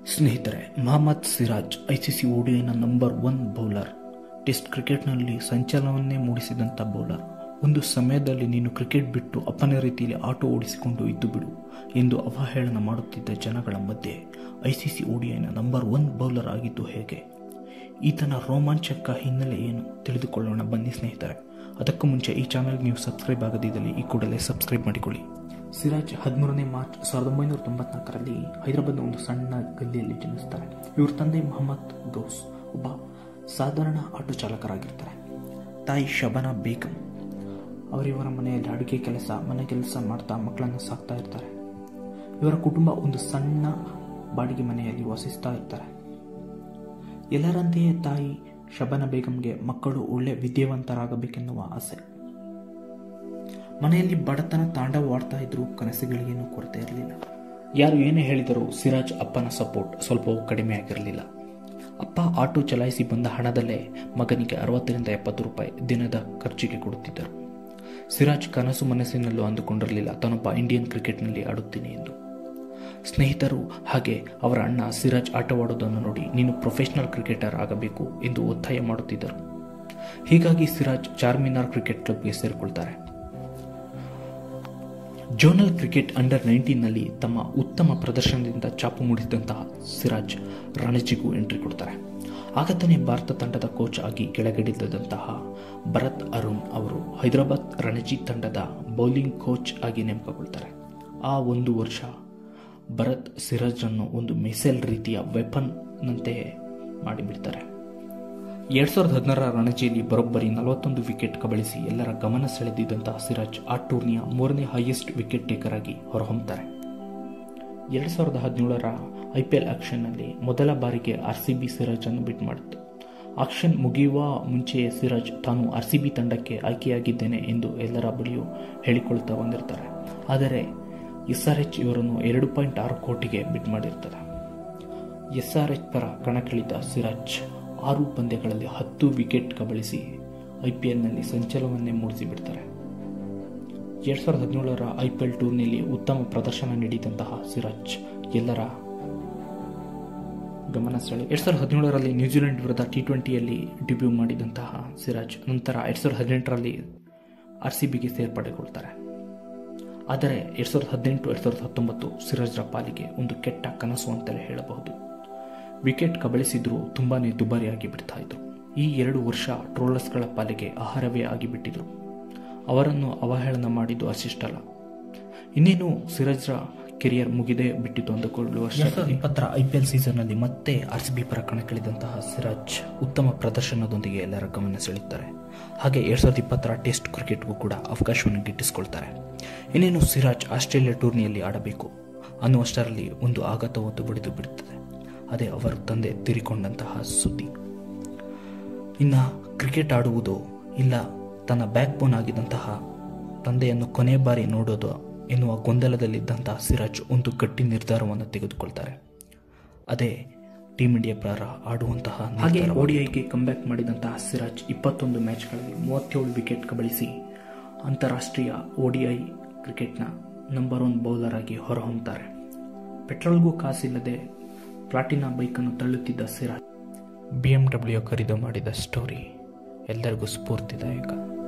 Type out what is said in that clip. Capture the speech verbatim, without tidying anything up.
ಸ್ನೇಹಿತರೆ, ಮೊಹಮ್ಮದ್ ಸಿರಾಜ್ ಐಸಿಸಿ ಓಡಿಐನ number one bowler. Test ಕ್ರಿಕೆಟ್ನಲ್ಲಿ ಸಂಚಲನವನ್ನೇ ಮೂಡಿಸಿದಂಥ ಬೌಲರ್. ಒಂದು ಸಮಯದಲ್ಲಿ ನೀನು ಕ್ರಿಕೆಟ್ ಬಿಟ್ಟು ಅಪ್ಪನ ರೀತಿಯಲ್ಲಿ ಆಟೋ ಓಡಿಸಿಕೊಂಡು ಇದ್ದು ಬಿಡು ಎಂದು ಅವಹೇಳನ ಮಾಡುತ್ತಿದ್ದ ಜನಗಳ ಮಧ್ಯೆ ಐಸಿಸಿ ಓಡಿಐನ ನಂಬರ್ ಒನ್ ಬೌಲರ್ ಆಗಿದ್ದು ಹೇಗೆ? ಈತನ ರೋಮಾಂಚಕ ಹಿನ್ನೆಲೆ ಏನು ತಿಳಿದುಕೊಳ್ಳೋಣ ಬನ್ನಿ ಸ್ನೇಹಿತರೆ. ಅದಕ್ಕೂ ಮುಂಚೆ ಈ ಚಾನಲ್ಗೆ ನೀವು ಸಬ್ಸ್ಕ್ರೈಬ್ ಆಗದಿದ್ದಲ್ಲಿ ಈ ಕೂಡಲೇ ಸಬ್ಸ್ಕ್ರೈಬ್ ಮಾಡಿಕೊಳ್ಳಿ. ಸಿರಾಜ್ ಹದಿಮೂರನೇ ಮಾರ್ಚ್ ಸಾವಿರದ ಒಂಬೈನೂರ ತೊಂಬತ್ನಾಲ್ಕರಲ್ಲಿ ಹೈದರಾಬಾದ್ನ ಒಂದು ಸಣ್ಣ ಗಲ್ಲಿಯಲ್ಲಿ ಜನಿಸ್ತಾರೆ. ಇವ್ರ ತಂದೆ ಮೊಹಮ್ಮದ್ ಗೌಸ್ ಒಬ್ಬ ಸಾಧಾರಣ ಆಟೋ ಚಾಲಕರಾಗಿರ್ತಾರೆ. ತಾಯಿ ಶಬಾನಾ ಬೇಗಂ ಅವರಿವರ ಮನೆಯಲ್ಲಿ ಅಡುಗೆ ಕೆಲಸ, ಮನೆ ಕೆಲಸ ಮಾಡ್ತಾ ಮಕ್ಕಳನ್ನು ಸಾಕ್ತಾ ಇರ್ತಾರೆ. ಇವರ ಕುಟುಂಬ ಒಂದು ಸಣ್ಣ ಬಾಡಿಗೆ ಮನೆಯಲ್ಲಿ ವಾಸಿಸ್ತಾ ಇರ್ತಾರೆ. ಎಲ್ಲರಂತೆಯೇ ತಾಯಿ ಶಬಾನಾ ಬೇಗಂಗೆ ಮಕ್ಕಳು ಒಳ್ಳೆ ವಿದ್ಯಾವಂತರಾಗಬೇಕೆನ್ನುವ ಆಸೆ. ಮನೆಯಲ್ಲಿ ಬಡತನ ತಾಂಡವವಾಡ್ತಾ ಇದ್ರು, ಕನಸುಗಳಿಗೇನು ಕೊರತೆ ಇರಲಿಲ್ಲ. ಯಾರು ಏನೇ ಹೇಳಿದರೂ ಸಿರಾಜ್ ಅಪ್ಪನ ಸಪೋರ್ಟ್ ಸ್ವಲ್ಪವೂ ಕಡಿಮೆ ಆಗಿರಲಿಲ್ಲ. ಅಪ್ಪ ಆಟೋ ಚಲಾಯಿಸಿ ಬಂದ ಹಣದಲ್ಲೇ ಮಗನಿಗೆ ಅರವತ್ತರಿಂದ ಎಪ್ಪತ್ತು ರೂಪಾಯಿ ದಿನದ ಖರ್ಚಿಗೆ ಕೊಡುತ್ತಿದ್ದರು. ಸಿರಾಜ್ ಕನಸು ಮನಸ್ಸಿನಲ್ಲೂ ಅಂದುಕೊಂಡಿರಲಿಲ್ಲ ತಾನೊಬ್ಬ ಇಂಡಿಯನ್ ಕ್ರಿಕೆಟ್ನಲ್ಲಿ ಆಡುತ್ತೀನಿ ಎಂದು. ಸ್ನೇಹಿತರು ಹಾಗೆ ಅವರ ಅಣ್ಣ ಸಿರಾಜ್ ಆಟವಾಡುವುದನ್ನು ನೋಡಿ ನೀನು ಪ್ರೊಫೆಷನಲ್ ಕ್ರಿಕೆಟರ್ ಆಗಬೇಕು ಎಂದು ಒತ್ತಾಯ ಮಾಡುತ್ತಿದ್ದರು. ಹೀಗಾಗಿ ಸಿರಾಜ್ ಚಾರ್ಮಿನಾರ್ ಕ್ರಿಕೆಟ್ ಕ್ಲಬ್ಗೆ ಸೇರಿಕೊಳ್ತಾರೆ. ಜೋನಲ್ ಕ್ರಿಕೆಟ್ ಅಂಡರ್ ನೈನ್ಟೀನ್ನಲ್ಲಿ ತಮ್ಮ ಉತ್ತಮ ಪ್ರದರ್ಶನದಿಂದ ಚಾಪು ಮೂಡಿಸಿದಂತಹ ಸಿರಾಜ್ ರಣಜಿಗೂ ಎಂಟ್ರಿ ಕೊಡ್ತಾರೆ. ಆಗ ತಾನೇ ಭಾರತ ತಂಡದ ಕೋಚ್ ಆಗಿ ಕೆಳಗಿಳಿದಂತಹ ಭರತ್ ಅರುಣ್ ಅವರು ಹೈದರಾಬಾದ್ ರಣಜಿ ತಂಡದ ಬೌಲಿಂಗ್ ಕೋಚ್ ಆಗಿ ನೇಮಕಗೊಳ್ತಾರೆ. ಆ ಒಂದು ವರ್ಷ ಭರತ್ ಸಿರಾಜ್ರನ್ನು ಒಂದು ಮಿಸೈಲ್ ರೀತಿಯ ವೆಪನ್ ನಂತೆಯೇ ಮಾಡಿಬಿಡ್ತಾರೆ. ಎರಡ್ ಸಾವಿರದ ಹದಿನಾರರ ರಣಜಿಯಲ್ಲಿ ಬರೋಬ್ಬರಿ ನಲವತ್ತೊಂದು ವಿಕೆಟ್ ಕಬಳಿಸಿ ಎಲ್ಲರ ಗಮನ ಸೆಳೆದಿದ್ದಂತಹ ಸಿರಾಜ್ ಆ ಟೂರ್ನಿಯ ಮೂರನೇ ಹೈಯೆಸ್ಟ್ ವಿಕೆಟ್ ಟೇಕರ್ ಆಗಿ ಹೊರಹೊಮ್ಮುತ್ತಾರೆ. ಎರಡ್ ಸಾವಿರದ ಹದಿನೇಳರ ಐಪಿಎಲ್ ಆಕ್ಷನ್ನಲ್ಲಿ ಮೊದಲ ಬಾರಿಗೆ ಆರ್ಸಿಬಿ ಸಿರಾಜ್ ಅನ್ನು ಬಿಟ್ ಮಾಡಿತ್ತು. ಆಕ್ಷನ್ ಮುಗಿಯುವ ಮುಂಚೆಯೇ ಸಿರಾಜ್ ತಾನು ಆರ್ಸಿಬಿ ತಂಡಕ್ಕೆ ಆಯ್ಕೆಯಾಗಿದ್ದೇನೆ ಎಂದು ಎಲ್ಲರ ಬಳಿಯೂ ಹೇಳಿಕೊಳ್ತಾ ಬಂದಿರ್ತಾರೆ. ಆದರೆ ಎಸ್ಆರ್ಎಚ್ ಇವರನ್ನು ಎರಡು ಪಾಯಿಂಟ್ ಆರು ಕೋಟಿಗೆ ಬಿಟ್ ಮಾಡಿರ್ತಾರೆ. ಎಸ್ಆರ್ಎಚ್ ಪರ ಕಣಕ್ಕಿಳಿದ ಸಿರಾಜ್ ಆರು ಪಂದ್ಯಗಳಲ್ಲಿ ಹತ್ತು ವಿಕೆಟ್ ಕಬಳಿಸಿ ಐಪಿಎಲ್ನಲ್ಲಿ ಸಂಚಲನವನ್ನೇ ಮೂಡಿಸಿಬಿಡ್ತಾರೆ. ಎರಡ್ ಸಾವಿರದ ಹದಿನೇಳರ ಐಪಿಎಲ್ ಟೂರ್ನಿಯಲ್ಲಿ ಉತ್ತಮ ಪ್ರದರ್ಶನ ನೀಡಿದಂತಹ ಸಿರಾಜ್ ಎಲ್ಲರ ಗಮನ ಸೆಳೆ. ಎರಡ್ ಸಾವಿರದ ಹದಿನೇಳರಲ್ಲಿ ನ್ಯೂಜಿಲೆಂಡ್ ವಿರುದ್ಧ ಟಿ ಟ್ವೆಂಟಿಯಲ್ಲಿ ಡೆಬ್ಯೂ ಮಾಡಿದಂತಹ ಸಿರಾಜ್ ನಂತರ ಎರಡ್ ಸಾವಿರದ ಹದಿನೆಂಟರಲ್ಲಿ ಆರ್ಸಿಬಿಗೆ ಸೇರ್ಪಡೆಗೊಳ್ತಾರೆ. ಆದರೆ ಎರಡ್ ಸಾವಿರದ ಹದಿನೆಂಟು ಎರಡ್ ಸಾವಿರದ ಹತ್ತೊಂಬತ್ತು ಸಿರಾಜ್ರ ಪಾಲಿಗೆ ಒಂದು ಕೆಟ್ಟ ಕನಸು ಅಂತಲೇ ಹೇಳಬಹುದು. ವಿಕೆಟ್ ಕಬಳಿಸಿದ್ರು ತುಂಬಾನೇ ದುಬಾರಿಯಾಗಿ ಬಿಡ್ತಾ ಇದ್ರು. ಈ ಎರಡು ವರ್ಷ ಟ್ರೋಲರ್ಸ್ಗಳ ಪಾಲಿಗೆ ಆಹಾರವೇ ಆಗಿಬಿಟ್ಟಿದ್ರು. ಅವರನ್ನು ಅವಹೇಳನ ಮಾಡಿದ್ದು ಅಷ್ಟಿಷ್ಟಲ್ಲ, ಇನ್ನೇನು ಸಿರಾಜ್ರ ಕೆರಿಯರ್ ಮುಗಿದೇ ಬಿಟ್ಟಿತು ಅಂದುಕೊಳ್ಳುವ ಇಪ್ಪತ್ತರ ಐಪಿಎಲ್ ಸೀಸನ್ನಲ್ಲಿ ಮತ್ತೆ ಆರ್ಸಿಬಿ ಪರ ಕಣಕ್ಕಿಳಿದಂತಹ ಸಿರಾಜ್ ಉತ್ತಮ ಪ್ರದರ್ಶನದೊಂದಿಗೆ ಎಲ್ಲರ ಗಮನ ಸೆಳೆಯುತ್ತಾರೆ. ಹಾಗೆ ಎರಡ್ ಸಾವಿರದ ಇಪ್ಪತ್ತರ ಟೆಸ್ಟ್ ಕ್ರಿಕೆಟ್ಗೂ ಕೂಡ ಅವಕಾಶವನ್ನು ಗಿಟ್ಟಿಸಿಕೊಳ್ತಾರೆ. ಇನ್ನೇನು ಸಿರಾಜ್ ಆಸ್ಟ್ರೇಲಿಯಾ ಟೂರ್ನಿಯಲ್ಲಿ ಆಡಬೇಕು ಅನ್ನುವಷ್ಟರಲ್ಲಿ ಒಂದು ಆಘಾತವೊಂದು ಬಡಿದು ಬಿಡುತ್ತದೆ. ಅದೇ ಅವರು ತಂದೆ ತೀರಿಕೊಂಡಂತಹ ಸುದ್ದಿ. ಇನ್ನು ಕ್ರಿಕೆಟ್ ಆಡುವುದೋ ಇಲ್ಲ ತನ್ನ ಬ್ಯಾಕ್ ಬೋನ್ ಆಗಿದ್ದಂತಹ ತಂದೆಯನ್ನು ಕೊನೆ ಬಾರಿ ನೋಡೋದು ಎನ್ನುವ ಗೊಂದಲದಲ್ಲಿದ್ದಂತಹ ಸಿರಾಜ್ ಒಂದು ಗಟ್ಟಿ ನಿರ್ಧಾರವನ್ನು ತೆಗೆದುಕೊಳ್ತಾರೆ. ಅದೇ ಟೀಮ್ ಇಂಡಿಯಾ ಪರ ಆಡುವಂತಹ. ಹಾಗೆ ಓಡಿಐಗೆ ಕಮ್ಬ್ಯಾಕ್ ಮಾಡಿದಂತಹ ಸಿರಾಜ್ ಇಪ್ಪತ್ತೊಂದು ಮ್ಯಾಚ್ಗಳಲ್ಲಿ ಮೂವತ್ತೇಳು ವಿಕೆಟ್ ಕಬಳಿಸಿ ಅಂತಾರಾಷ್ಟ್ರೀಯ ಓಡಿಐ ಕ್ರಿಕೆಟ್ನ ನಂಬರ್ ಒನ್ ಬೌಲರ್ ಆಗಿ ಹೊರಹೊಮ್ಮುತ್ತಾರೆ. ಪೆಟ್ರೋಲ್ಗೂ ಕಾಸಿಲ್ಲದೆ ಪ್ಲಾಟಿನಾ ಬೈಕನ್ನು ತಳ್ಳುತ್ತಿದ್ದ ಸಿರಾಜ್ ಬಿಎಂಡಬ್ಲ್ಯೂ ಖರೀದಿ ಮಾಡಿದ ಸ್ಟೋರಿ ಎಲ್ಲರಿಗೂ ಸ್ಫೂರ್ತಿದಾಯಕ.